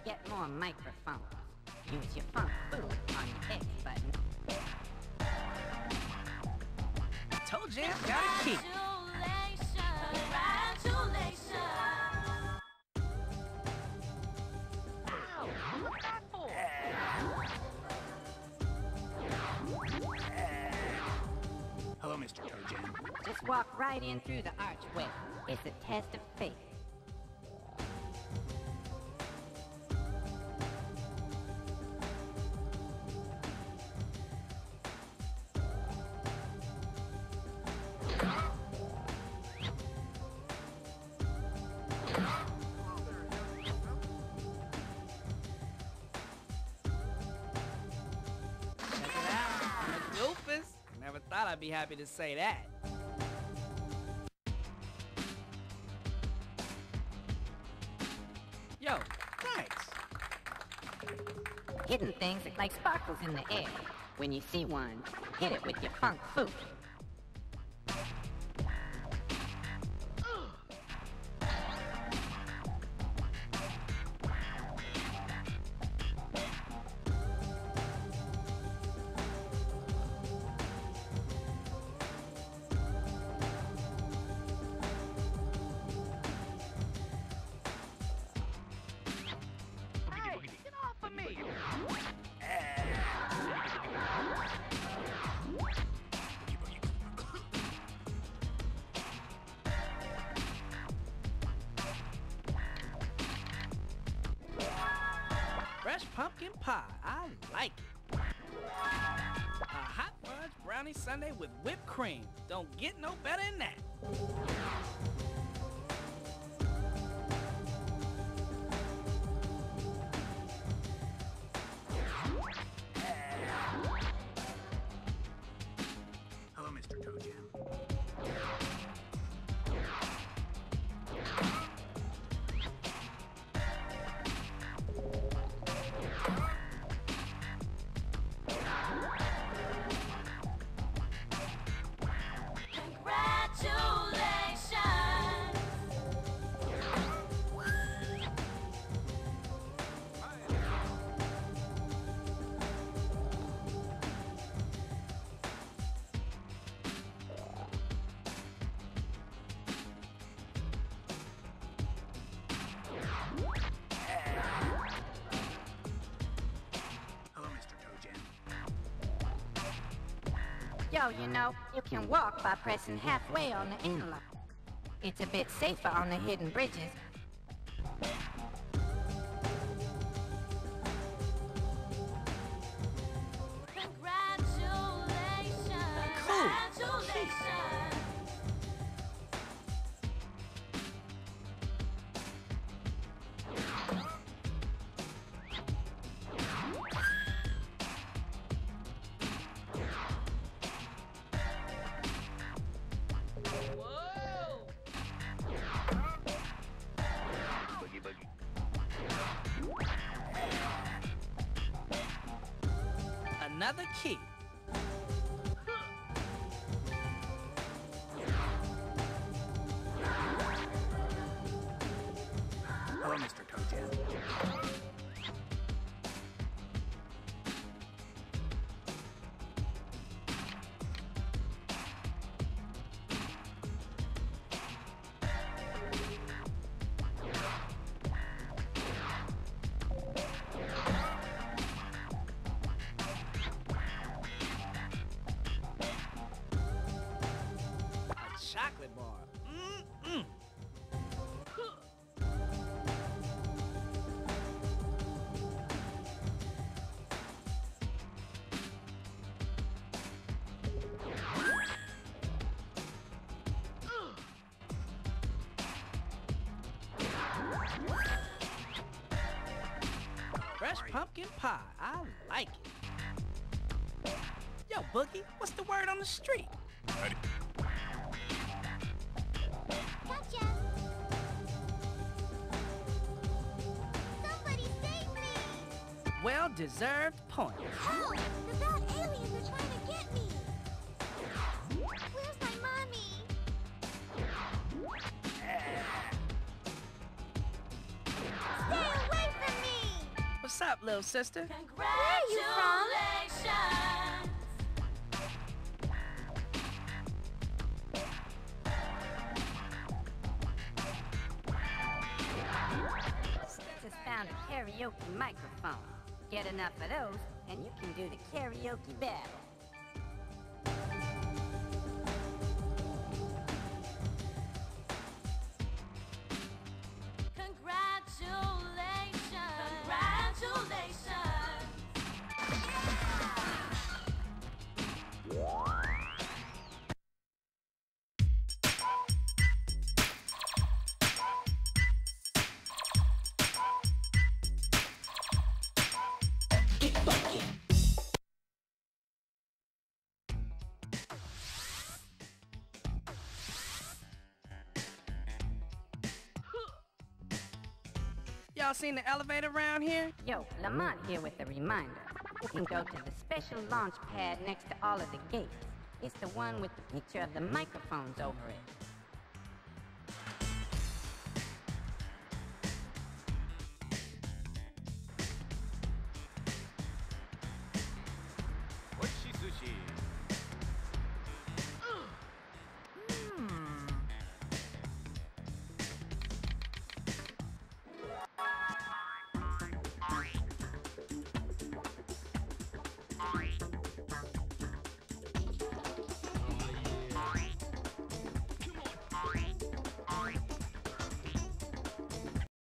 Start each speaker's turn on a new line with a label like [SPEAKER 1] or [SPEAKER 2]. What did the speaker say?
[SPEAKER 1] get more microphones. Use your funk food on your X button.
[SPEAKER 2] Toe Jam got a key.
[SPEAKER 3] Hello, Mr. Toe Jam.
[SPEAKER 1] Just walk right in through the archway. It's a test of faith.
[SPEAKER 2] Never thought I'd be happy to say that. Yo, thanks.
[SPEAKER 1] Hidden things look like sparkles in the air. When you see one, hit it with your funk food.
[SPEAKER 2] Fresh pumpkin pie, I like it. A hot fudge brownie sundae with whipped cream. Don't get no better than that.
[SPEAKER 3] Hello, Mr. Toe Jam.
[SPEAKER 1] Yo, you know, you can walk by pressing halfway on the analog. It's a bit safer on the hidden bridges.
[SPEAKER 2] Another key.
[SPEAKER 3] Hello, Mr. Toe Jam.
[SPEAKER 2] Chocolate bar. Fresh pumpkin pie. I like it. Yo, Boogie, what's the word on the street?
[SPEAKER 4] Gotcha! Somebody save me!
[SPEAKER 2] Well-deserved points.
[SPEAKER 4] Help! The bad aliens are trying to get me! Where's my mommy? Stay away from me!
[SPEAKER 2] What's up, little sister?
[SPEAKER 4] Where are you from?
[SPEAKER 1] Just found a karaoke microphone. Get enough of those, and you can do the karaoke battle.
[SPEAKER 4] Congratulations. Congratulations.
[SPEAKER 2] Y'all seen the elevator around here?
[SPEAKER 1] Yo, Lamont here with a reminder. You can go to the special launch pad next to all of the gates. It's the one with the picture of the microphones over it.